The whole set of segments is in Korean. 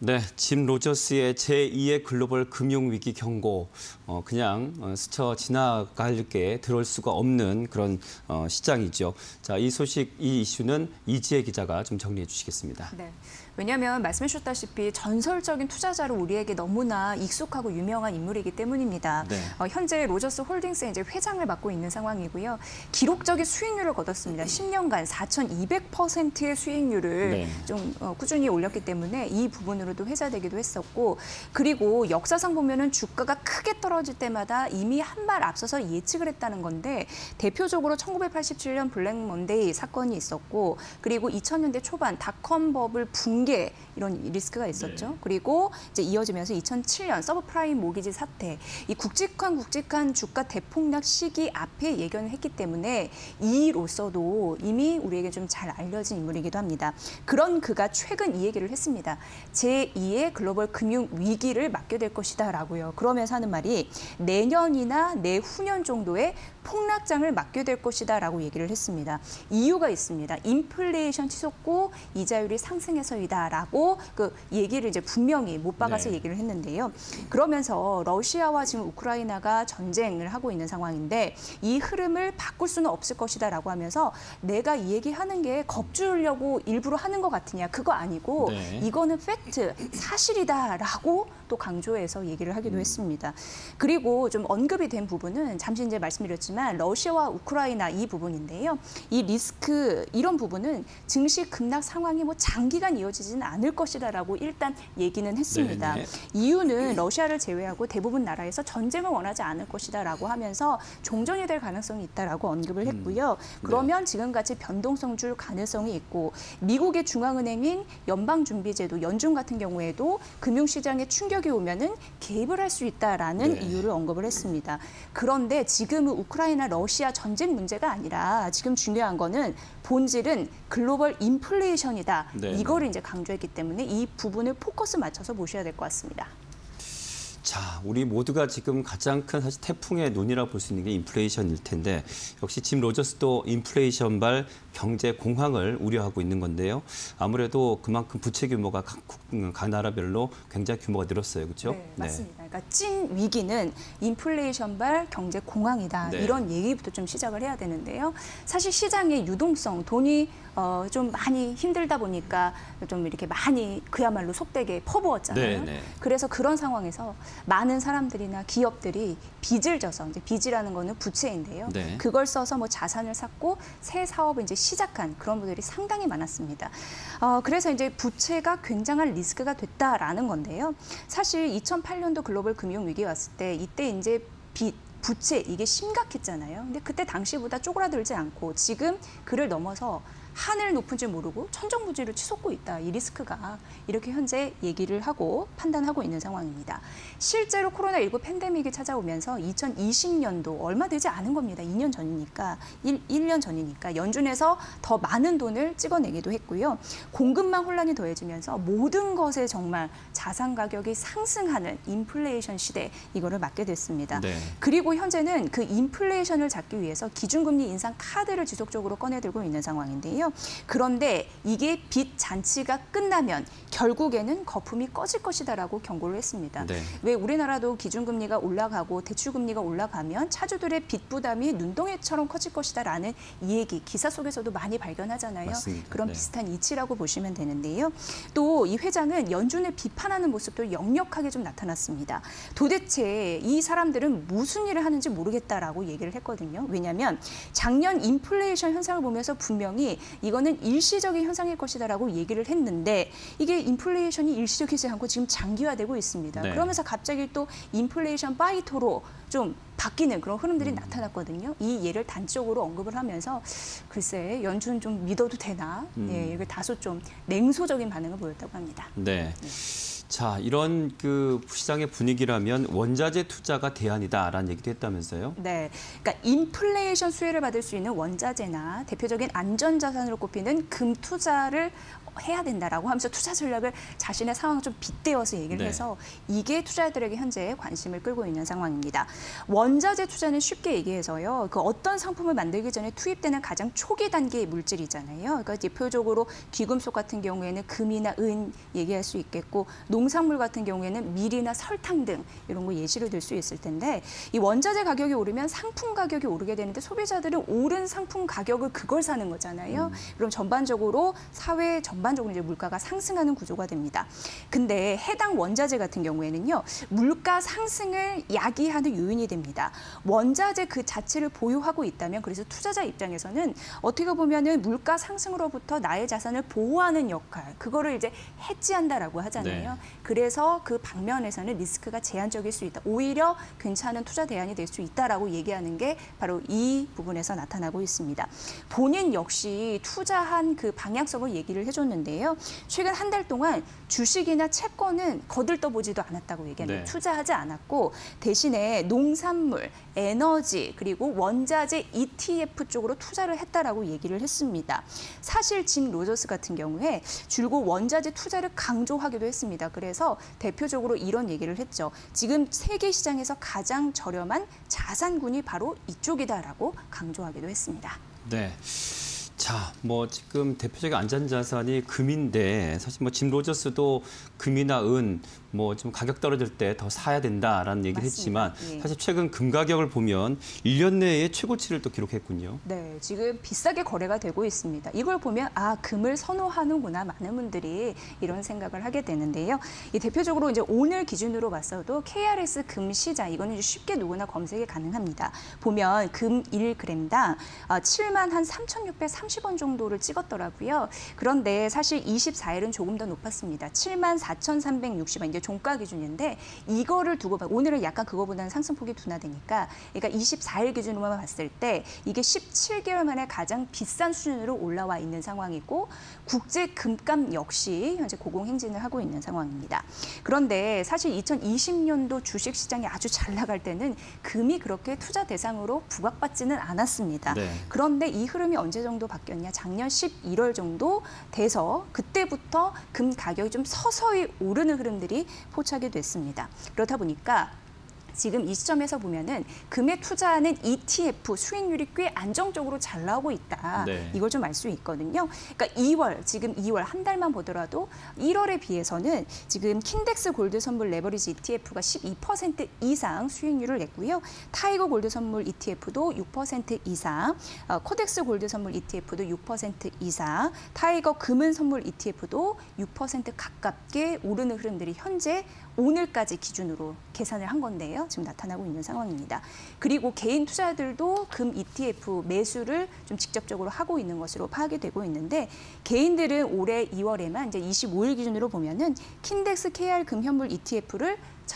네, 짐 로저스의 제2의 글로벌 금융위기 경고, 그냥 스쳐 지나갈 게 들어올 수가 없는 그런 시장이죠. 자, 이 소식, 이 이슈는 이지혜 기자가 좀 정리해 주시겠습니다. 네. 왜냐하면 말씀해 주셨다시피 전설적인 투자자로 우리에게 너무나 익숙하고 유명한 인물이기 때문입니다. 네. 현재 로저스 홀딩스의 이제 회장을 맡고 있는 상황이고요. 기록적인 수익률을 거뒀습니다. 10년간 4,200%의 수익률을 좀 꾸준히 올렸기 때문에 이 부분으로도 회자되기도 했었고, 그리고 역사상 보면은 주가가 크게 떨어질 때마다 이미 한 발 앞서서 예측을 했다는 건데, 대표적으로 1987년 블랙 먼데이 사건이 있었고, 그리고 2000년대 초반 닷컴 버블 붕괴 이런 리스크가 있었죠. 그리고 이제 이어지면서 2007년 서브프라임 모기지 사태, 이 굵직한 주가 대폭락 시기 앞에 예견을 했기 때문에 이로서도 이미 우리에게 좀 잘 알려진 인물이기도 합니다. 그런 그가 최근 이 얘기를 했습니다. 제2의 글로벌 금융 위기를 맞게 될 것이다라고요. 그러면서 하는 말이 내년이나 내후년 정도의 폭락장을 맞게 될 것이다라고 얘기를 했습니다. 이유가 있습니다. 인플레이션 치솟고 이자율이 상승해서이다라고 그 얘기를 이제 분명히 못 박아서 얘기를 했는데요. 그러면서 러시아와 지금 우크라이나가 전쟁을 하고 있는 상황인데 이 흐름을 바꿀 수는 없을 것이다라고 하면서 내가 이 얘기하는 게 겁주려고 일부러 하는 것 같으냐, 그거 아니고 이거는 팩트, 사실이다라고 또 강조해서 얘기를 하기도 했습니다. 그리고 좀 언급이 된 부분은 잠시 이제 말씀드렸지만 러시아와 우크라이나 이 부분인데요. 이 리스크 이런 부분은 증시 급락 상황이 뭐 장기간 이어지지는 않을 것이다라고 일단 얘기는 했습니다. 이유는 러시아를 제외하고 대부분 나라에서 전쟁을 원하지 않을 것이다라고 하면서 종전이 될 가능성이 있다라고 언급을 했고요. 그러면 지금같이 변동성 줄 가능성이 있고, 미국의 중앙은행인 연방준비제도 연준 같은 경우에도 금융시장에 충격이 오면은 개입을 할 수 있다라는 이유를 언급을 했습니다. 그런데 지금은 우크라이나 러시아 전쟁 문제가 아니라 지금 중요한 거는 본질은 글로벌 인플레이션이다. 이거를 이제 강조했기 때문에 이 부분을 포커스 맞춰서 보셔야 될 것 같습니다. 자, 우리 모두가 지금 가장 큰 사실 태풍의 눈이라고 볼 수 있는 게 인플레이션일 텐데, 역시 짐 로저스도 인플레이션발 경제 공황을 우려하고 있는 건데요. 아무래도 그만큼 부채 규모가 각 나라별로 굉장히 규모가 늘었어요, 그렇죠? 네, 맞습니다. 그러니까 찐 위기는 인플레이션발 경제 공황이다. 이런 얘기부터 좀 시작을 해야 되는데요. 사실 시장의 유동성, 돈이 좀 많이 힘들다 보니까 좀 이렇게 많이 그야말로 속되게 퍼부었잖아요. 그래서 그런 상황에서 많은 사람들이나 기업들이 빚을 져서, 이제 빚이라는 거는 부채인데요. 그걸 써서 뭐 자산을 샀고 새 사업을 이제 시작한 그런 분들이 상당히 많았습니다. 그래서 이제 부채가 굉장한 리스크가 됐다라는 건데요. 사실 2008년도 글로벌 금융 위기 왔을 때 이때 이제 부채 이게 심각했잖아요. 근데 그때 당시보다 쪼그라들지 않고 지금 그를 넘어서 하늘 높은 줄 모르고 천정부지로 치솟고 있다. 이 리스크가 이렇게 현재 얘기를 하고 판단하고 있는 상황입니다. 실제로 코로나19 팬데믹이 찾아오면서 2020년도 얼마 되지 않은 겁니다. 2년 전이니까, 1년 전이니까 연준에서 더 많은 돈을 찍어내기도 했고요. 공급망 혼란이 더해지면서 모든 것에 정말 자산 가격이 상승하는 인플레이션 시대, 이거를 맞게 됐습니다. 그리고 현재는 그 인플레이션을 잡기 위해서 기준금리 인상 카드를 지속적으로 꺼내들고 있는 상황인데요. 그런데 이게 빚 잔치가 끝나면 결국에는 거품이 꺼질 것이다라고 경고를 했습니다. 왜 우리나라도 기준금리가 올라가고 대출금리가 올라가면 차주들의 빚 부담이 눈덩이처럼 커질 것이다라는 이 얘기 기사 속에서도 많이 발견하잖아요. 맞습니다. 그런 비슷한 이치라고 보시면 되는데요. 또 이 회장은 연준을 비판하는 모습도 역력하게 좀 나타났습니다. 도대체 이 사람들은 무슨 일을 하는지 모르겠다라고 얘기를 했거든요. 왜냐하면 작년 인플레이션 현상을 보면서 분명히 이거는 일시적인 현상일 것이다라고 얘기를 했는데 이게 인플레이션이 일시적이지 않고 지금 장기화되고 있습니다. 그러면서 갑자기 또 인플레이션 파이터로 좀 바뀌는 그런 흐름들이 나타났거든요. 이 예를 단적으로 언급을 하면서 글쎄 연준 좀 믿어도 되나? 이게 다소 좀 냉소적인 반응을 보였다고 합니다. 자, 이런 그 시장의 분위기라면 원자재 투자가 대안이다라는 얘기도 했다면서요? 그러니까 인플레이션 수혜를 받을 수 있는 원자재나 대표적인 안전자산으로 꼽히는 금 투자를 해야 된다라고 하면서 투자 전략을 자신의 상황을 좀 빗대어서 얘기를 해서 이게 투자자들에게 현재 관심을 끌고 있는 상황입니다. 원자재 투자는 쉽게 얘기해서요. 그 어떤 상품을 만들기 전에 투입되는 가장 초기 단계의 물질이잖아요. 그러니까 대표적으로 귀금속 같은 경우에는 금이나 은 얘기할 수 있겠고 농산물 같은 경우에는 밀이나 설탕 등 이런 거 예시로 들 수 있을 텐데 이 원자재 가격이 오르면 상품 가격이 오르게 되는데 소비자들은 오른 상품 가격을 그걸 사는 거잖아요. 그럼 전반적으로 사회 전반적으로 이제 물가가 상승하는 구조가 됩니다. 근데 해당 원자재 같은 경우에는요. 물가 상승을 야기하는 요인이 됩니다. 원자재 그 자체를 보유하고 있다면 그래서 투자자 입장에서는 어떻게 보면은 물가 상승으로부터 나의 자산을 보호하는 역할, 그거를 이제 해지한다라고 하잖아요. 그래서 그 방면에서는 리스크가 제한적일 수 있다. 오히려 괜찮은 투자 대안이 될 수 있다라고 얘기하는 게 바로 이 부분에서 나타나고 있습니다. 본인 역시 투자한 그 방향성을 얘기를 해줬는데요. 최근 한 달 동안 주식이나 채권은 거들떠보지도 않았다고 얘기하는데 투자하지 않았고 대신에 농산물, 에너지 그리고 원자재 ETF 쪽으로 투자를 했다라고 얘기를 했습니다. 사실 짐 로저스 같은 경우에 줄곧 원자재 투자를 강조하기도 했습니다. 그래서 대표적으로 이런 얘기를 했죠. 지금 세계 시장에서 가장 저렴한 자산군이 바로 이쪽이다라고 강조하기도 했습니다. 네. 자, 뭐 지금 대표적인 안전자산이 금인데 사실 뭐 짐 로저스도 금이나 은 뭐 좀 가격 떨어질 때 더 사야 된다라는 얘기를 맞습니다. 했지만 예. 사실 최근 금 가격을 보면 1년 내에 최고치를 또 기록했군요. 네, 지금 비싸게 거래가 되고 있습니다. 이걸 보면 아, 금을 선호하는구나 많은 분들이 이런 생각을 하게 되는데요. 이 대표적으로 이제 오늘 기준으로 봤어도 KRX 금 시장 이거는 이제 쉽게 누구나 검색이 가능합니다. 보면 금 1g당 73,630원 정도를 찍었더라고요. 그런데 사실 24일은 조금 더 높았습니다. 74,360원 이제 종가 기준인데 이거를 두고 봐. 오늘은 약간 그거보다는 상승폭이 둔화되니까 그러니까 24일 기준으로만 봤을 때 이게 17개월 만에 가장 비싼 수준으로 올라와 있는 상황이고 국제 금값 역시 현재 고공행진을 하고 있는 상황입니다. 그런데 사실 2020년도 주식 시장이 아주 잘 나갈 때는 금이 그렇게 투자 대상으로 부각받지는 않았습니다. 네. 그런데 이 흐름이 언제 정도 바뀌었냐? 작년 11월 정도 돼서 그때부터 금 가격이 좀 서서히 오르는 흐름들이 포착이 됐습니다. 그렇다 보니까 지금 이 시점에서 보면은 금에 투자하는 ETF 수익률이 꽤 안정적으로 잘 나오고 있다. 네. 이걸 좀 알 수 있거든요. 그러니까 지금 2월 한 달만 보더라도 1월에 비해서는 지금 킨덱스 골드 선물 레버리지 ETF가 12% 이상 수익률을 냈고요. 타이거 골드 선물 ETF도 6% 이상, 코덱스 골드 선물 ETF도 6% 이상, 타이거 금은 선물 ETF도 6% 가깝게 오르는 흐름들이 현재 오늘까지 기준으로 계산을 한 건데요. 지금 나타나고 있는 상황입니다. 그리고 개인 투자들도 금 ETF 매수를 좀 직접적으로 하고 있는 것으로 파악이 되고 있는데 개인들은 올해 2월에만 이제 25일 기준으로 보면은 킨덱스 KR 금 현물 ETF를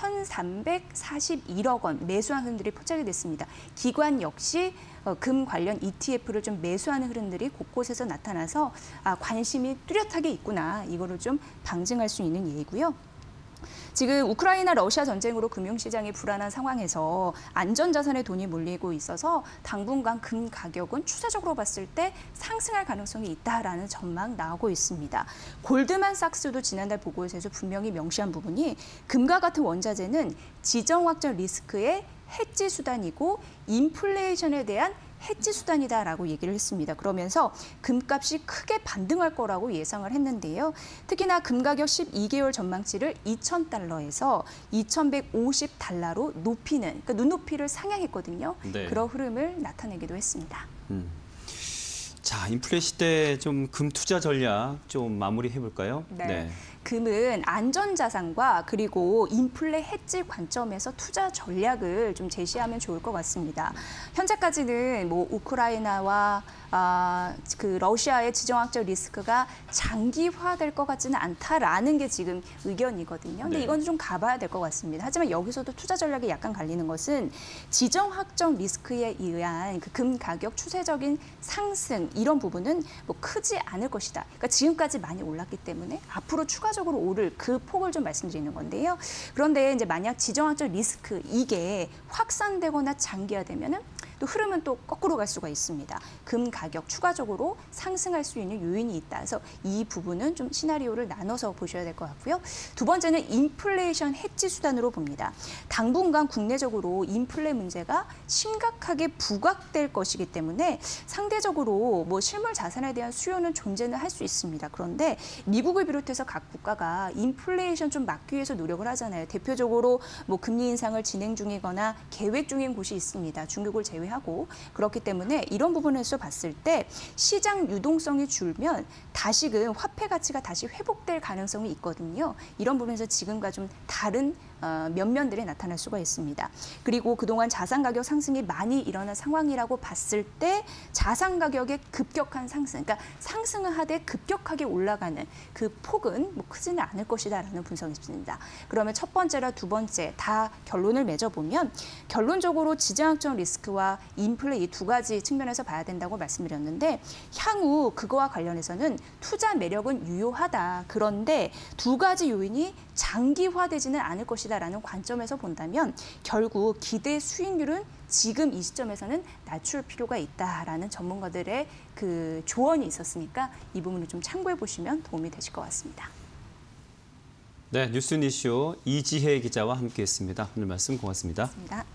1,341억 원 매수한 흐름들이 포착이 됐습니다. 기관 역시 금 관련 ETF를 좀 매수하는 흐름들이 곳곳에서 나타나서 관심이 뚜렷하게 있구나. 이거를 좀 방증할 수 있는 예이고요. 지금 우크라이나 러시아 전쟁으로 금융시장이 불안한 상황에서 안전자산에 돈이 몰리고 있어서 당분간 금 가격은 추세적으로 봤을 때 상승할 가능성이 있다라는 전망 나오고 있습니다. 골드만삭스도 지난달 보고서에서 분명히 명시한 부분이 금과 같은 원자재는 지정학적 리스크의 해지 수단이고 인플레이션에 대한 해지 수단이다라고 얘기를 했습니다. 그러면서 금값이 크게 반등할 거라고 예상을 했는데요. 특히나 금 가격 12개월 전망치를 2,000달러에서 2,150달러로 높이는, 그러니까 눈높이를 상향했거든요. 네. 그런 흐름을 나타내기도 했습니다. 자, 인플레 시대 좀 금 투자 전략 좀 마무리해 볼까요? 네. 금은 안전자산과 그리고 인플레 해지 관점에서 투자 전략을 좀 제시하면 좋을 것 같습니다. 현재까지는 뭐 우크라이나와 그 러시아의 지정학적 리스크가 장기화될 것 같지는 않다라는 게 지금 의견이거든요. 근데 네. 이건 좀 가봐야 될 것 같습니다. 하지만 여기서도 투자 전략이 약간 갈리는 것은 지정학적 리스크에 의한 그 금 가격 추세적인 상승 이런 부분은 뭐 크지 않을 것이다. 그러니까 지금까지 많이 올랐기 때문에 앞으로 추가적으로 오를 그 폭을 좀 말씀드리는 건데요. 그런데 이제 만약 지정학적 리스크 이게 확산되거나 장기화되면은 또 흐름은 또 거꾸로 갈 수가 있습니다. 금 가격 추가적으로 상승할 수 있는 요인이 있다. 그래서 이 부분은 좀 시나리오를 나눠서 보셔야 될 것 같고요. 두 번째는 인플레이션 해지 수단으로 봅니다. 당분간 국내적으로 인플레 문제가 심각하게 부각될 것이기 때문에 상대적으로 뭐 실물 자산에 대한 수요는 존재는 할 수 있습니다. 그런데 미국을 비롯해서 각 국가가 인플레이션 좀 막기 위해서 노력을 하잖아요. 대표적으로 뭐 금리 인상을 진행 중이거나 계획 중인 곳이 있습니다. 중국을 제외하고. 그렇기 때문에 이런 부분에서 봤을 때 시장 유동성이 줄면 다시금 화폐 가치가 다시 회복될 가능성이 있거든요. 이런 부분에서 지금과 좀 다른 면면들이 나타날 수가 있습니다. 그리고 그동안 자산 가격 상승이 많이 일어난 상황이라고 봤을 때 자산 가격의 급격한 상승, 그러니까 상승을 하되 급격하게 올라가는 그 폭은 뭐 크지는 않을 것이다라는 분석이 있습니다. 그러면 첫 번째랑 두 번째 다 결론을 맺어보면 결론적으로 지정학적 리스크와 인플레 이 두 가지 측면에서 봐야 된다고 말씀드렸는데 향후 그거와 관련해서는 투자 매력은 유효하다. 그런데 두 가지 요인이 장기화되지는 않을 것이다라는 관점에서 본다면 결국 기대 수익률은 지금 이 시점에서는 낮출 필요가 있다라는 전문가들의 그 조언이 있었으니까 이 부분을 좀 참고해 보시면 도움이 되실 것 같습니다. 네, 뉴스 이슈 이지혜 기자와 함께했습니다. 오늘 말씀 고맙습니다. 고맙습니다.